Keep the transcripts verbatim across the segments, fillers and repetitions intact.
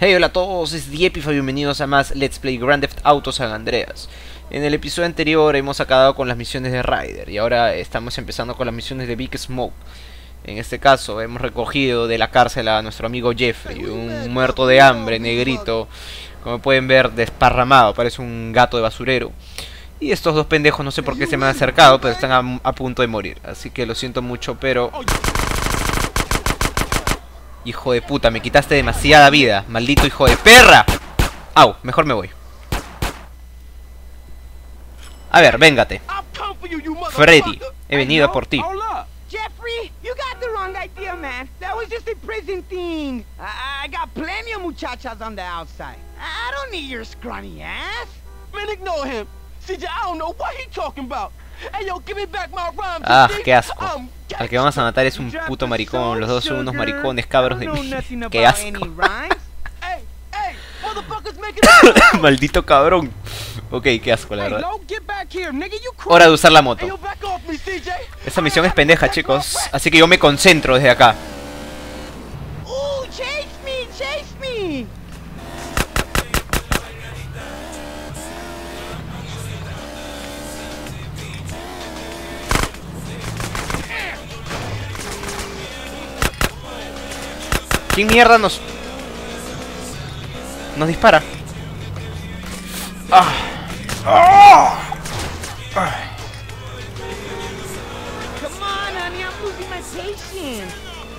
Hey, hola a todos, es Diepifa, bienvenidos a más Let's Play Grand Theft Auto San Andreas. En el episodio anterior hemos acabado con las misiones de Ryder y ahora estamos empezando con las misiones de Big Smoke. En este caso hemos recogido de la cárcel a nuestro amigo Jeffrey, un muerto de hambre, negrito, como pueden ver desparramado, parece un gato de basurero. Y estos dos pendejos no sé por qué se me han acercado, pero están a, a punto de morir, así que lo siento mucho, pero... Hijo de puta, me quitaste demasiada vida, maldito hijo de perra. Au, mejor me voy. A ver, véngate. Freddy, he venido por ti. Jeffrey, you got the wrong idea, man. That was just a prison thing. I, I got plenty of muchachas on the outside. I don't need your scrawny ass. Man, ignore him. C J, I don't know what he talking about. Hey, yo, give me back my rhymes. Ah, qué asco. Al que vamos a matar es un puto maricón. Los dos son unos maricones, cabros de mí. Qué asco. Maldito cabrón. Ok, qué asco, la verdad. Hora de usar la moto. Esta misión es pendeja, chicos. Así que yo me concentro desde acá. Ooh, chase me, chase me. ¿Quién mierda nos... nos dispara? Ah. Ah. Ah. Come on, honey, I'm losing my patience.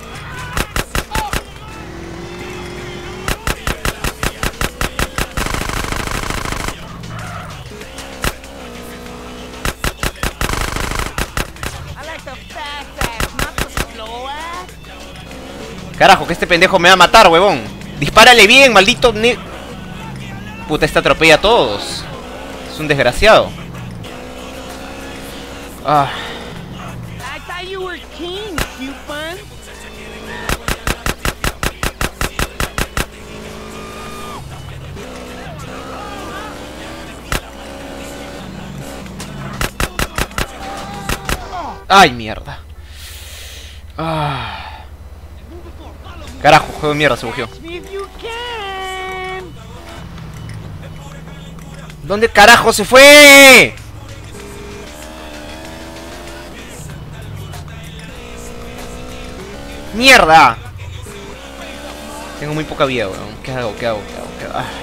I like the fast ass, not the slow ass. Carajo, que este pendejo me va a matar, huevón. Dispárale bien, maldito ne... Puta, este atropella a todos. Es un desgraciado. Ah. I thought you were king, Cupid. Ay, mierda. Ah. Carajo, juego de mierda, se bugueó. ¿Dónde carajo se fue? ¡Mierda! Tengo muy poca vida, weón. ¿Qué hago? ¿Qué hago? ¿Qué hago? ¿Qué hago? Ah.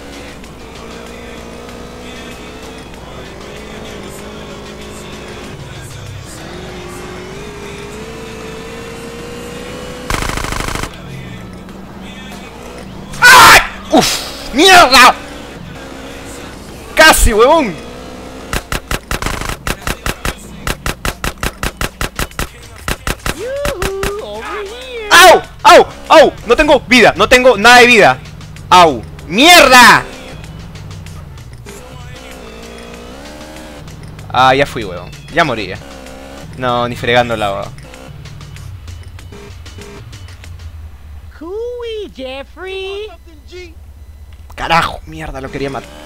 ¡Ay! ¡Uf! ¡Mierda! ¡Casi, huevón! ¡Au! ¡Au! ¡Au! No tengo vida, no tengo nada de vida. ¡Au! ¡Mierda! Ah, ya fui, huevón. Ya morí ya. No, ni fregando la agua. Cooey, Jeffrey. Carajo, mierda, lo quería matar.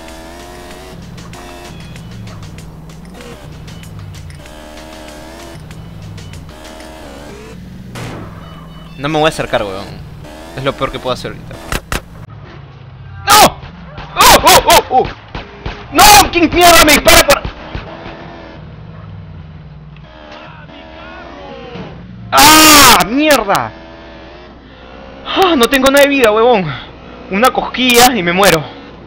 No me voy a acercar, weón. Es lo peor que puedo hacer ahorita. ¡No! ¡Oh, oh, oh, oh! ¡No! ¿Quién mierda me dispara por...? ¡Ah! ¡Mierda! ¡Ah! No tengo nada de vida, huevón. Una cosquilla y me muero.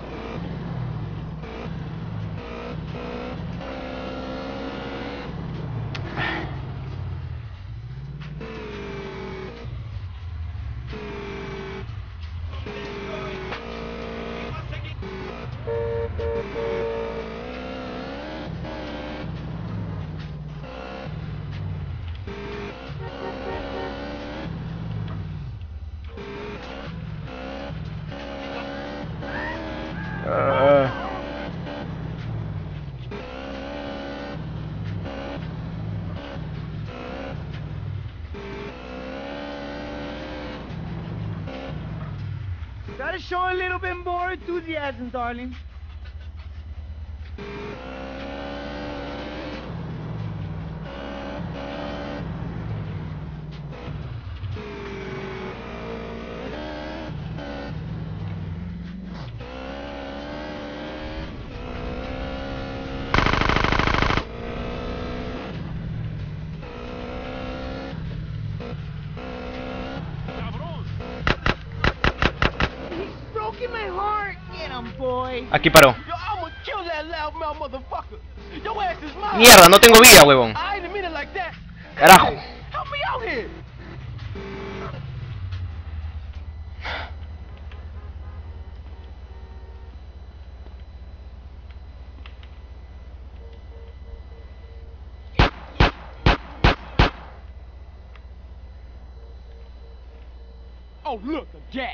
Uh... Gotta show a little bit more enthusiasm, darling. in my heart. Get him, boy. Aquí paró. Yo, I'ma kill that loudmouth motherfucker. Your ass is mine. Mierda, no tengo vida, huevón. I didn't mean it like that. Carajo. Hey, help me out here. Oh, look, a gat.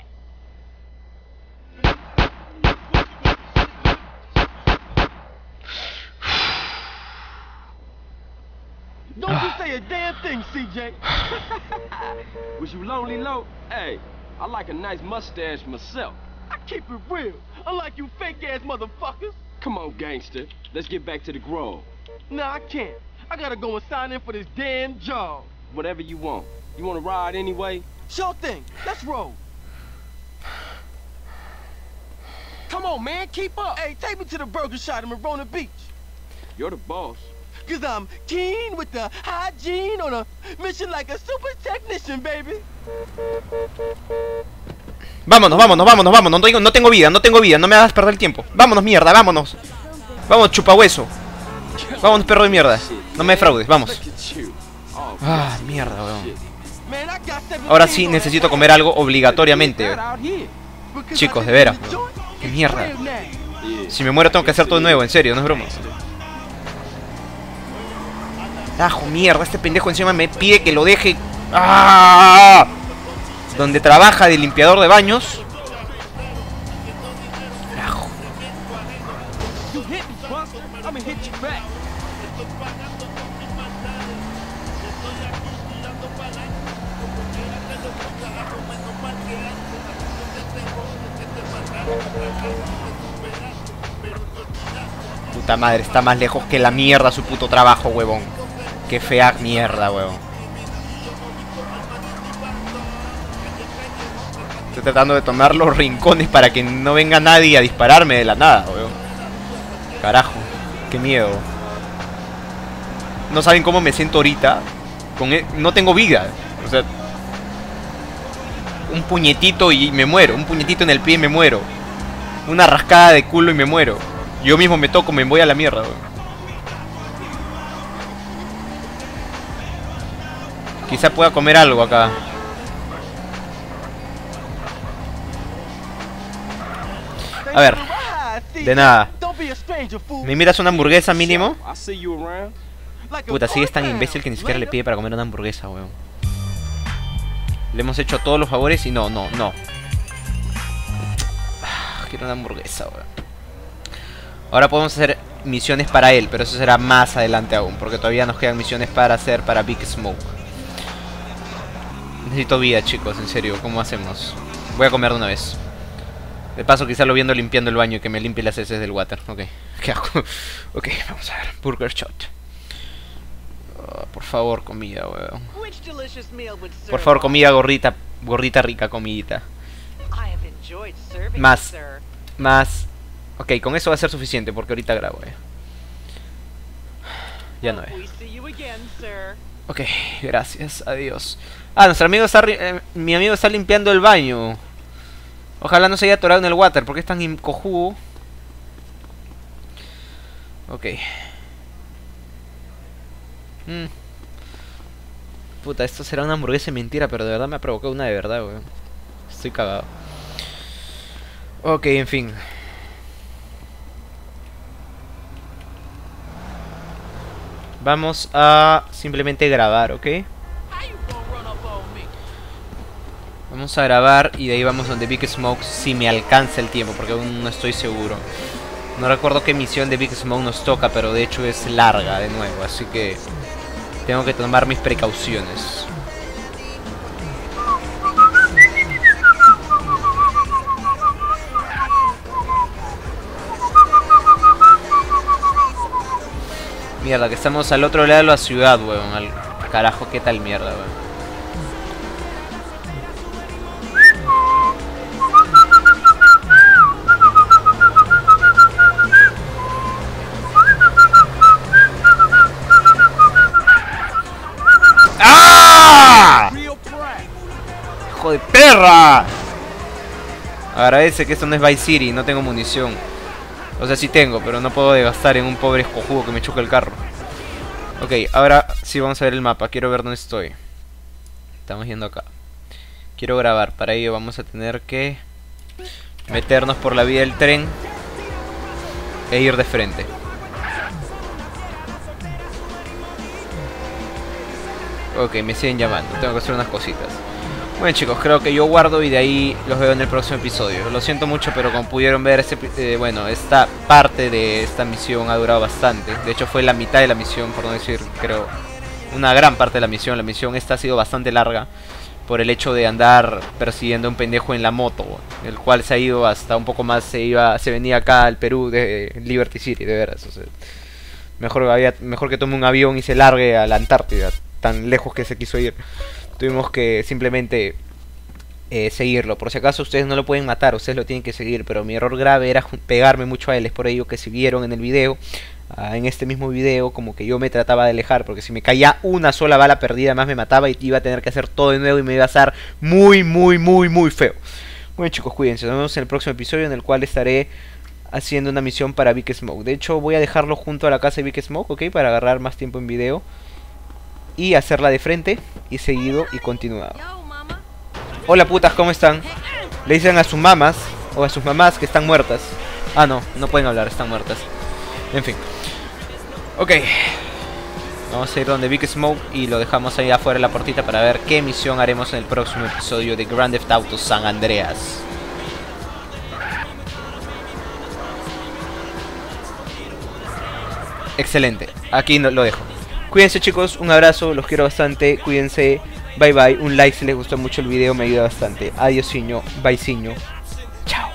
Don't you say a damn thing, C J. Was you lonely, low? Hey, I like a nice mustache myself. I keep it real, unlike you fake-ass motherfuckers. Come on, gangster. Let's get back to the Grove. Nah, I can't. I gotta go and sign in for this damn job. Whatever you want. You wanna ride anyway? Sure thing. Let's roll. Come on, man. Keep up. Hey, take me to the burger shop in Marona Beach. You're the boss. Cause I'm keen with the hygiene on a mission like a super technician, baby. Vámonos, vámonos, vámonos, vámonos. No tengo, no tengo vida, no tengo vida. No me hagas perder el tiempo. Vámonos, mierda, vámonos. Vamos, chupahueso. Vámonos, perro de mierda. No me defraudes, vamos. Ah, mierda, weón. Ahora sí necesito comer algo obligatoriamente. Chicos, de veras. Qué mierda. Si me muero tengo que hacer todo de nuevo, en serio, no es broma. Ajo, mierda, este pendejo encima me pide que lo deje. ¡Ah! Donde trabaja de limpiador de baños. Ajo. Puta madre, está más lejos que la mierda su puto trabajo, huevón. Qué fea mierda, huevón. Estoy tratando de tomar los rincones para que no venga nadie a dispararme de la nada, huevón. Carajo, qué miedo. No saben cómo me siento ahorita. Con e no tengo vida. O sea, un puñetito y me muero. Un puñetito en el pie y me muero. Una rascada de culo y me muero. Yo mismo me toco, me voy a la mierda, huevón. Quizá pueda comer algo acá. A ver. De nada. ¿Me invitas una hamburguesa mínimo? Puta, sigue es tan imbécil que ni siquiera le pide para comer una hamburguesa, weón. Le hemos hecho todos los favores y no, no, no. Ah, quiero una hamburguesa, weón. Ahora podemos hacer misiones para él, pero eso será más adelante aún, porque todavía nos quedan misiones para hacer para Big Smoke. Necesito vida, chicos, en serio, ¿cómo hacemos? Voy a comer de una vez. De paso, quizá lo viendo limpiando el baño y que me limpie las heces del water. Ok, ¿qué hago? Ok, vamos a ver. Burger shot. Oh, por favor, comida, weón. Por favor, comida, gorrita. Gordita rica, comidita. Más. Más. Ok, con eso va a ser suficiente porque ahorita grabo, eh. Ya no es. Ok, gracias, adiós. Ah, nuestro amigo está... Eh, mi amigo está limpiando el baño. Ojalá no se haya atorado en el water, porque es tan cojudo. Ok. Mm. Puta, esto será una hamburguesa de mentira, pero de verdad me ha provocado una de verdad, weón. Estoy cagado. Ok, en fin. Vamos a simplemente grabar, ¿ok? Vamos a grabar y de ahí vamos donde Big Smoke si me alcanza el tiempo, porque aún no estoy seguro. No recuerdo qué misión de Big Smoke nos toca, pero de hecho es larga de nuevo, así que tengo que tomar mis precauciones. Mierda, que estamos al otro lado de la ciudad, weón. Al carajo, qué tal mierda, weón. ¡Ah! ¡Hijo de perra! Agradece que esto no es Vice City, no tengo munición. O sea, sí tengo, pero no puedo gastar en un pobre escojudo que me choca el carro. Ok, ahora sí vamos a ver el mapa. Quiero ver dónde estoy. Estamos yendo acá. Quiero grabar, para ello vamos a tener que meternos por la vía del tren e ir de frente. Ok, me siguen llamando, tengo que hacer unas cositas. Bueno chicos, creo que yo guardo y de ahí los veo en el próximo episodio. Lo siento mucho, pero como pudieron ver, este, eh, bueno, esta parte de esta misión ha durado bastante. De hecho fue la mitad de la misión, por no decir, creo, una gran parte de la misión. La misión esta ha sido bastante larga por el hecho de andar persiguiendo a un pendejo en la moto, el cual se ha ido hasta un poco más, se iba, se venía acá al Perú de Liberty City, de veras. O sea, mejor, había, mejor que tome un avión y se largue a la Antártida, tan lejos que se quiso ir. Tuvimos que simplemente eh, seguirlo. Por si acaso ustedes no lo pueden matar, ustedes lo tienen que seguir. Pero mi error grave era pegarme mucho a él. Es por ello que si vieron en el video, uh, en este mismo video, como que yo me trataba de alejar. Porque si me caía una sola bala perdida, más me mataba y iba a tener que hacer todo de nuevo. Y me iba a hacer muy, muy, muy, muy feo. Bueno chicos, cuídense. Nos vemos en el próximo episodio, en el cual estaré haciendo una misión para Big Smoke. De hecho voy a dejarlo junto a la casa de Big Smoke, ok, para agarrar más tiempo en video y hacerla de frente y seguido y continuado. Hola putas, ¿cómo están? Le dicen a sus mamás o a sus mamás que están muertas. Ah no, no pueden hablar, están muertas. En fin. Ok, vamos a ir donde Big Smoke y lo dejamos ahí afuera de la puertita para ver qué misión haremos en el próximo episodio de Grand Theft Auto San Andreas. Excelente, aquí lo dejo. Cuídense chicos, un abrazo, los quiero bastante, cuídense, bye bye, un like si les gustó mucho el video, me ayuda bastante. Adiosiño, bye-ciño, chao.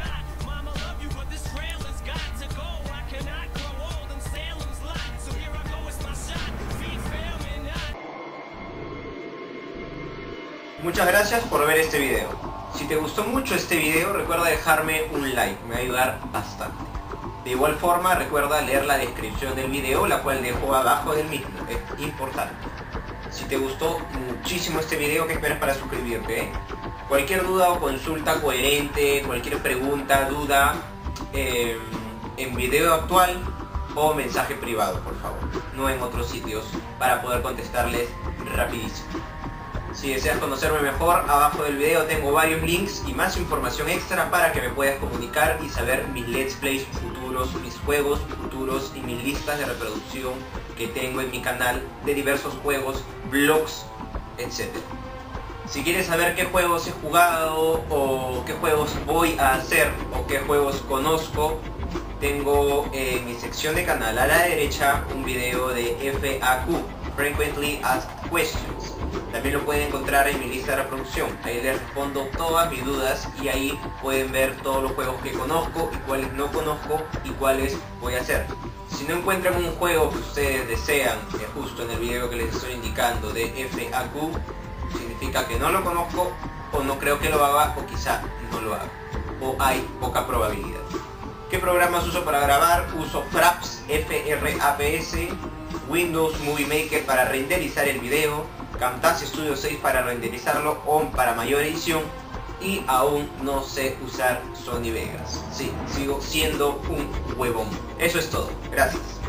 Muchas gracias por ver este video. Si te gustó mucho este video, recuerda dejarme un like, me va a ayudar bastante. De igual forma, recuerda leer la descripción del video, la cual dejo abajo del mismo, es importante. Si te gustó muchísimo este video, ¿qué esperas para suscribirte? Eh? Cualquier duda o consulta coherente, cualquier pregunta, duda, eh, en video actual o mensaje privado, por favor, no en otros sitios, para poder contestarles rapidísimo. Si deseas conocerme mejor, abajo del video tengo varios links y más información extra para que me puedas comunicar y saber mis let's plays futuros, mis juegos futuros y mis listas de reproducción que tengo en mi canal de diversos juegos, vlogs, etcétera. Si quieres saber qué juegos he jugado o qué juegos voy a hacer o qué juegos conozco, tengo en mi sección de canal a la derecha un video de F A Q, Frequently Asked Questions. También lo pueden encontrar en mi lista de reproducción, ahí les respondo todas mis dudas y ahí pueden ver todos los juegos que conozco y cuáles no conozco y cuáles voy a hacer. Si no encuentran un juego que ustedes desean, que justo en el video que les estoy indicando de F A Q, significa que no lo conozco o no creo que lo haga o quizá no lo haga, o hay poca probabilidad. ¿Qué programas uso para grabar? Uso Fraps, F R A P S, Windows Movie Maker para renderizar el video, Camtasia Studio seis para renderizarlo o para mayor edición, y aún no sé usar Sony Vegas. Sí, sigo siendo un huevón. Eso es todo. Gracias.